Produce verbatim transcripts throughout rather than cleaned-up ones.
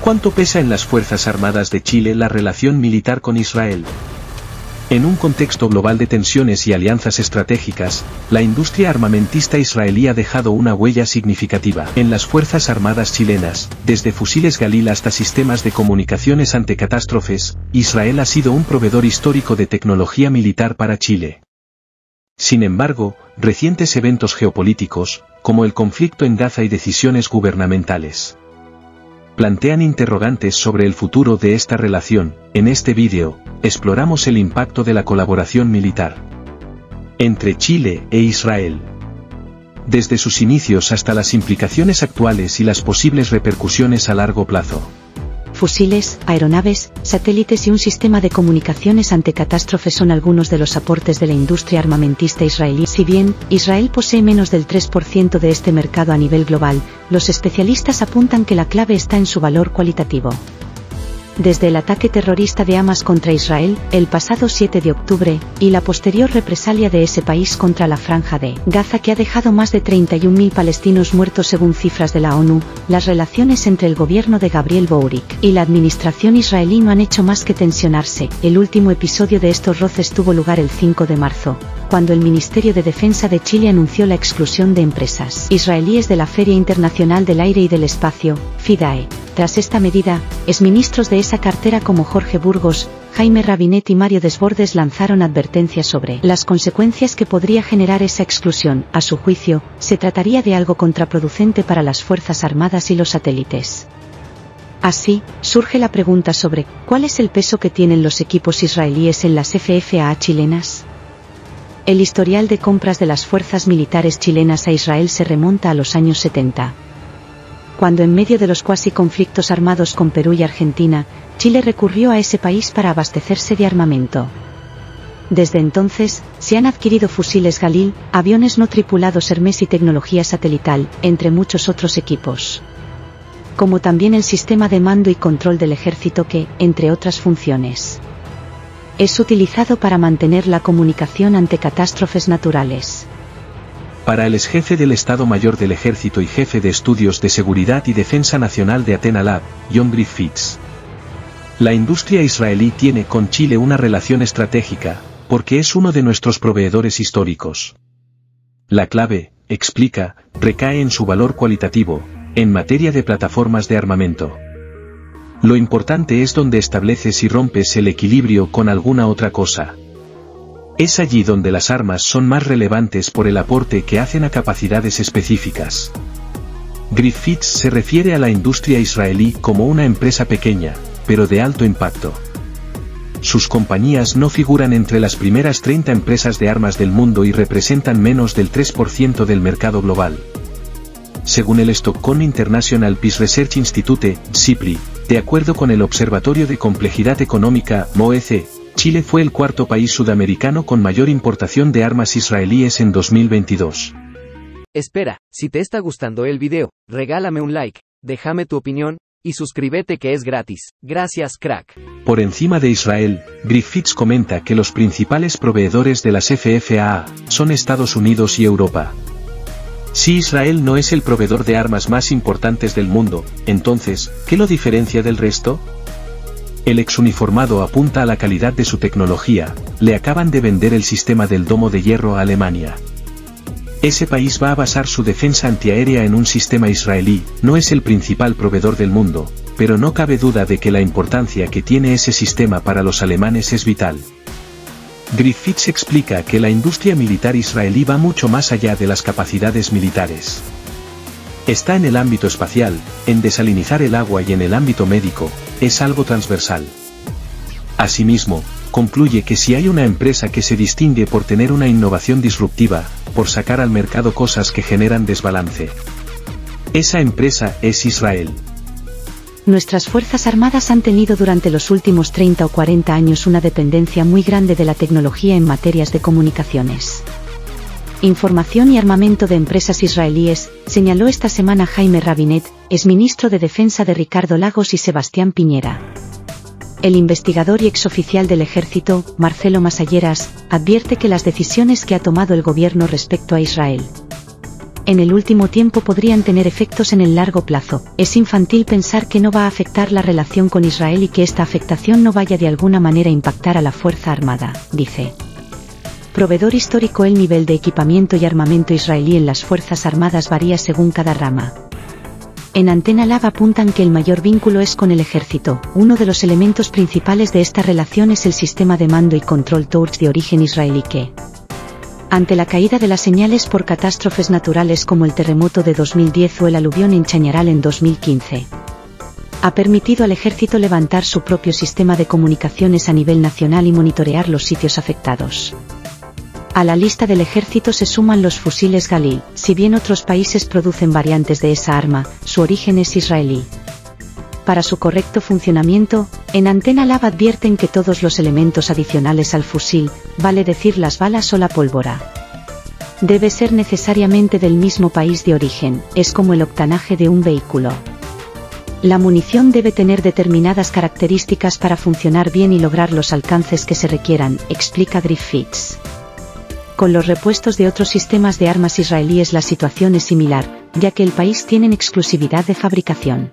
¿Cuánto pesa en las Fuerzas Armadas de Chile la relación militar con Israel? En un contexto global de tensiones y alianzas estratégicas, la industria armamentista israelí ha dejado una huella significativa en las Fuerzas Armadas chilenas. Desde fusiles Galil hasta sistemas de comunicaciones ante catástrofes, Israel ha sido un proveedor histórico de tecnología militar para Chile. Sin embargo, recientes eventos geopolíticos, como el conflicto en Gaza y decisiones gubernamentales, plantean interrogantes sobre el futuro de esta relación. En este vídeo, exploramos el impacto de la colaboración militar entre Chile e Israel, desde sus inicios hasta las implicaciones actuales y las posibles repercusiones a largo plazo. Fusiles, aeronaves, satélites y un sistema de comunicaciones ante catástrofes son algunos de los aportes de la industria armamentista israelí. Si bien, Israel posee menos del tres por ciento de este mercado a nivel global, los especialistas apuntan que la clave está en su valor cualitativo. Desde el ataque terrorista de Hamas contra Israel, el pasado siete de octubre, y la posterior represalia de ese país contra la Franja de Gaza que ha dejado más de treinta y un mil palestinos muertos según cifras de la ONU, las relaciones entre el gobierno de Gabriel Boric y la administración israelí no han hecho más que tensionarse. El último episodio de estos roces tuvo lugar el cinco de marzo, cuando el Ministerio de Defensa de Chile anunció la exclusión de empresas israelíes de la Feria Internacional del Aire y del Espacio, FIDAE. Tras esta medida, exministros de esa cartera como Jorge Burgos, Jaime Rabinet y Mario Desbordes lanzaron advertencias sobre las consecuencias que podría generar esa exclusión. A su juicio, se trataría de algo contraproducente para las Fuerzas Armadas y los satélites. Así, surge la pregunta sobre ¿cuál es el peso que tienen los equipos israelíes en las F F A chilenas? El historial de compras de las fuerzas militares chilenas a Israel se remonta a los años setenta. Cuando en medio de los cuasi conflictos armados con Perú y Argentina, Chile recurrió a ese país para abastecerse de armamento. Desde entonces, se han adquirido fusiles Galil, aviones no tripulados Hermes y tecnología satelital, entre muchos otros equipos. Como también el sistema de mando y control del ejército que, entre otras funciones, es utilizado para mantener la comunicación ante catástrofes naturales. Para el exjefe del Estado Mayor del Ejército y jefe de Estudios de Seguridad y Defensa Nacional de Athena Lab, John Griffiths, la industria israelí tiene con Chile una relación estratégica, porque es uno de nuestros proveedores históricos. La clave, explica, recae en su valor cualitativo, en materia de plataformas de armamento. Lo importante es donde estableces y rompes el equilibrio con alguna otra cosa. Es allí donde las armas son más relevantes por el aporte que hacen a capacidades específicas. Griffiths se refiere a la industria israelí como una empresa pequeña, pero de alto impacto. Sus compañías no figuran entre las primeras treinta empresas de armas del mundo y representan menos del tres por ciento del mercado global. Según el Stockholm International Peace Research Institute, S I P R I, de acuerdo con el Observatorio de Complejidad Económica, M O E C, Chile fue el cuarto país sudamericano con mayor importación de armas israelíes en dos mil veintidós. Espera, si te está gustando el video, regálame un like, déjame tu opinión, y suscríbete que es gratis. Gracias, crack. Por encima de Israel, Griffiths comenta que los principales proveedores de las F F A son Estados Unidos y Europa. Si Israel no es el proveedor de armas más importantes del mundo, entonces, ¿qué lo diferencia del resto? El exuniformado apunta a la calidad de su tecnología. Le acaban de vender el sistema del domo de hierro a Alemania. Ese país va a basar su defensa antiaérea en un sistema israelí. No es el principal proveedor del mundo, pero no cabe duda de que la importancia que tiene ese sistema para los alemanes es vital. Griffiths explica que la industria militar israelí va mucho más allá de las capacidades militares. Está en el ámbito espacial, en desalinizar el agua y en el ámbito médico, es algo transversal. Asimismo, concluye que si hay una empresa que se distingue por tener una innovación disruptiva, por sacar al mercado cosas que generan desbalance, esa empresa es Israel. Nuestras Fuerzas Armadas han tenido durante los últimos treinta o cuarenta años una dependencia muy grande de la tecnología en materias de comunicaciones, información y armamento de empresas israelíes, señaló esta semana Jaime Rabinet, exministro de Defensa de Ricardo Lagos y Sebastián Piñera. El investigador y exoficial del Ejército, Marcelo Masalleras, advierte que las decisiones que ha tomado el gobierno respecto a Israel en el último tiempo podrían tener efectos en el largo plazo. Es infantil pensar que no va a afectar la relación con Israel y que esta afectación no vaya de alguna manera a impactar a la Fuerza Armada, dice. Proveedor histórico. El nivel de equipamiento y armamento israelí en las Fuerzas Armadas varía según cada rama. En Antena Lab apuntan que el mayor vínculo es con el ejército. Uno de los elementos principales de esta relación es el sistema de mando y control Torch de origen israelí que, ante la caída de las señales por catástrofes naturales como el terremoto de dos mil diez o el aluvión en Chañaral en dos mil quince, ha permitido al ejército levantar su propio sistema de comunicaciones a nivel nacional y monitorear los sitios afectados. A la lista del ejército se suman los fusiles Galil. Si bien otros países producen variantes de esa arma, su origen es israelí. Para su correcto funcionamiento, en Antena Lab advierten que todos los elementos adicionales al fusil, vale decir las balas o la pólvora, debe ser necesariamente del mismo país de origen. Es como el octanaje de un vehículo. La munición debe tener determinadas características para funcionar bien y lograr los alcances que se requieran, explica Griffiths. Con los repuestos de otros sistemas de armas israelíes la situación es similar, ya que el país tiene exclusividad de fabricación.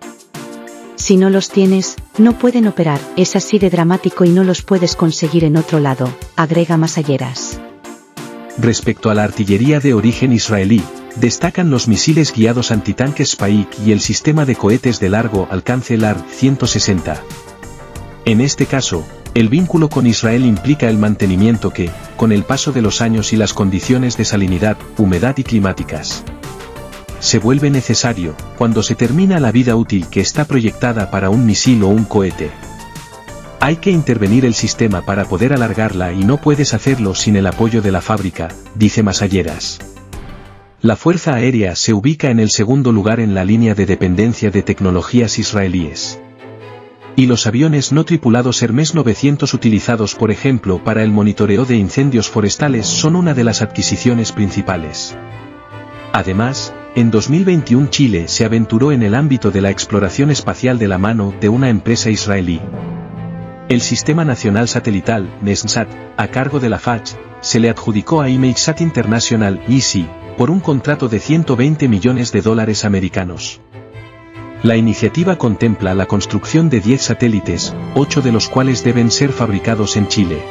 Si no los tienes, no pueden operar. Es así de dramático y no los puedes conseguir en otro lado, agrega Masalleras. Respecto a la artillería de origen israelí, destacan los misiles guiados antitanques Spike y el sistema de cohetes de largo alcance L A R ciento sesenta. En este caso, el vínculo con Israel implica el mantenimiento que, con el paso de los años y las condiciones de salinidad, humedad y climáticas, se vuelve necesario, cuando se termina la vida útil que está proyectada para un misil o un cohete. Hay que intervenir el sistema para poder alargarla y no puedes hacerlo sin el apoyo de la fábrica, dice Masalleras. La Fuerza Aérea se ubica en el segundo lugar en la línea de dependencia de tecnologías israelíes. Y los aviones no tripulados Hermes novecientos utilizados por ejemplo para el monitoreo de incendios forestales son una de las adquisiciones principales. Además, en dos mil veintiuno Chile se aventuró en el ámbito de la exploración espacial de la mano de una empresa israelí. El Sistema Nacional Satelital, NESNSAT, a cargo de la F A C, se le adjudicó a ImageSat International, I S I, por un contrato de ciento veinte millones de dólares americanos. La iniciativa contempla la construcción de diez satélites, ocho de los cuales deben ser fabricados en Chile.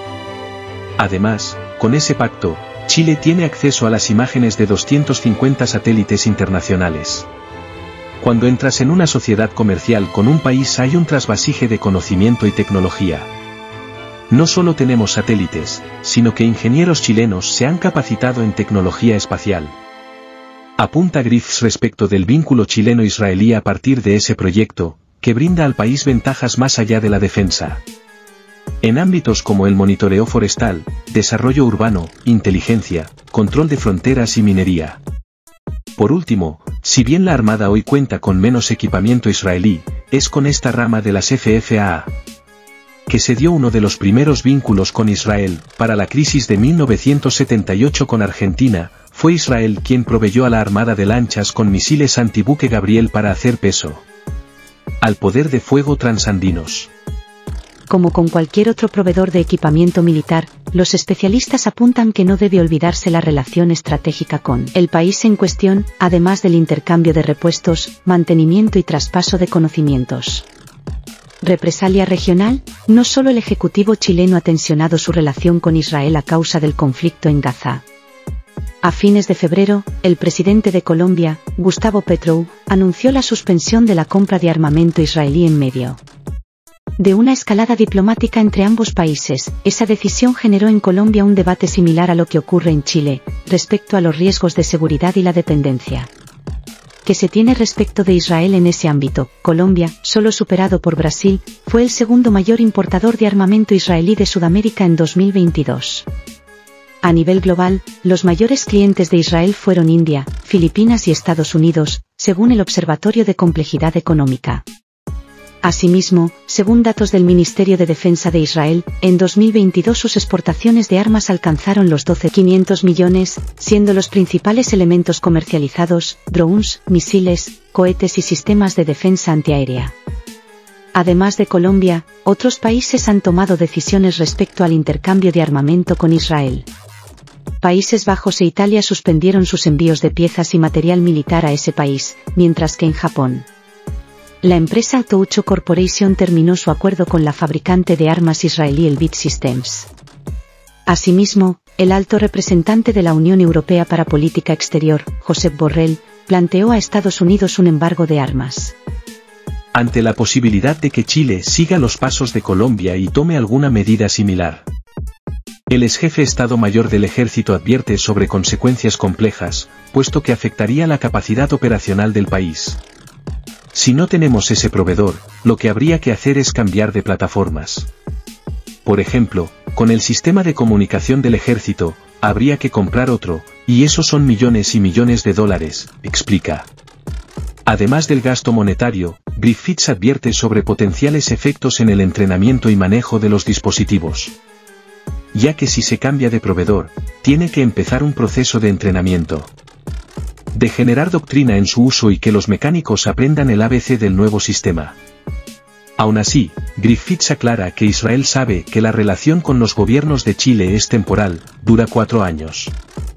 Además, con ese pacto, Chile tiene acceso a las imágenes de doscientos cincuenta satélites internacionales. Cuando entras en una sociedad comercial con un país hay un trasvasije de conocimiento y tecnología. No solo tenemos satélites, sino que ingenieros chilenos se han capacitado en tecnología espacial. Apunta Griffiths respecto del vínculo chileno-israelí a partir de ese proyecto, que brinda al país ventajas más allá de la defensa. En ámbitos como el monitoreo forestal, desarrollo urbano, inteligencia, control de fronteras y minería. Por último, si bien la Armada hoy cuenta con menos equipamiento israelí, es con esta rama de las F F A A que se dio uno de los primeros vínculos con Israel. Para la crisis de mil novecientos setenta y ocho con Argentina, fue Israel quien proveyó a la Armada de lanchas con misiles antibuque Gabriel para hacer peso al poder de fuego transandinos. Como con cualquier otro proveedor de equipamiento militar, los especialistas apuntan que no debe olvidarse la relación estratégica con el país en cuestión, además del intercambio de repuestos, mantenimiento y traspaso de conocimientos. Represalia regional. No solo el Ejecutivo chileno ha tensionado su relación con Israel a causa del conflicto en Gaza. A fines de febrero, el presidente de Colombia, Gustavo Petro, anunció la suspensión de la compra de armamento israelí en medio de una escalada diplomática entre ambos países. Esa decisión generó en Colombia un debate similar a lo que ocurre en Chile, respecto a los riesgos de seguridad y la dependencia que se tiene respecto de Israel en ese ámbito. Colombia, solo superado por Brasil, fue el segundo mayor importador de armamento israelí de Sudamérica en dos mil veintidós. A nivel global, los mayores clientes de Israel fueron India, Filipinas y Estados Unidos, según el Observatorio de Complejidad Económica. Asimismo, según datos del Ministerio de Defensa de Israel, en dos mil veintidós sus exportaciones de armas alcanzaron los doce mil quinientos millones, siendo los principales elementos comercializados, drones, misiles, cohetes y sistemas de defensa antiaérea. Además de Colombia, otros países han tomado decisiones respecto al intercambio de armamento con Israel. Países Bajos e Italia suspendieron sus envíos de piezas y material militar a ese país, mientras que en Japón, la empresa Toucho Corporation terminó su acuerdo con la fabricante de armas israelí Elbit Systems. Asimismo, el alto representante de la Unión Europea para Política Exterior, Josep Borrell, planteó a Estados Unidos un embargo de armas. Ante la posibilidad de que Chile siga los pasos de Colombia y tome alguna medida similar, el exjefe Estado Mayor del Ejército advierte sobre consecuencias complejas, puesto que afectaría la capacidad operacional del país. Si no tenemos ese proveedor, lo que habría que hacer es cambiar de plataformas. Por ejemplo, con el sistema de comunicación del ejército, habría que comprar otro, y eso son millones y millones de dólares, explica. Además del gasto monetario, Griffiths advierte sobre potenciales efectos en el entrenamiento y manejo de los dispositivos. Ya que si se cambia de proveedor, tiene que empezar un proceso de entrenamiento, de generar doctrina en su uso y que los mecánicos aprendan el A B C del nuevo sistema. Aún así, Griffiths aclara que Israel sabe que la relación con los gobiernos de Chile es temporal, dura cuatro años.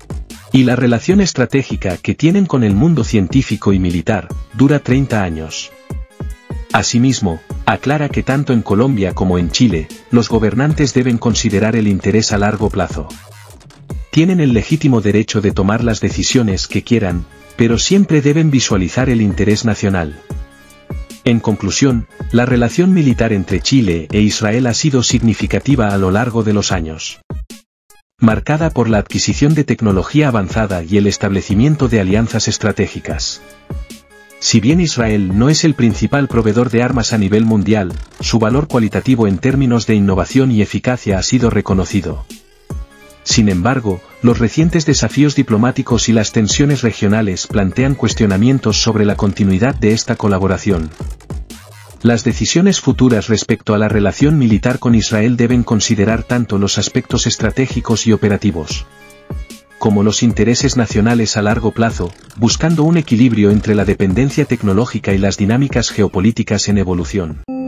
Y la relación estratégica que tienen con el mundo científico y militar, dura treinta años. Asimismo, aclara que tanto en Colombia como en Chile, los gobernantes deben considerar el interés a largo plazo. Tienen el legítimo derecho de tomar las decisiones que quieran, pero siempre deben visualizar el interés nacional. En conclusión, la relación militar entre Chile e Israel ha sido significativa a lo largo de los años, marcada por la adquisición de tecnología avanzada y el establecimiento de alianzas estratégicas. Si bien Israel no es el principal proveedor de armas a nivel mundial, su valor cualitativo en términos de innovación y eficacia ha sido reconocido. Sin embargo, los recientes desafíos diplomáticos y las tensiones regionales plantean cuestionamientos sobre la continuidad de esta colaboración. Las decisiones futuras respecto a la relación militar con Israel deben considerar tanto los aspectos estratégicos y operativos, como los intereses nacionales a largo plazo, buscando un equilibrio entre la dependencia tecnológica y las dinámicas geopolíticas en evolución.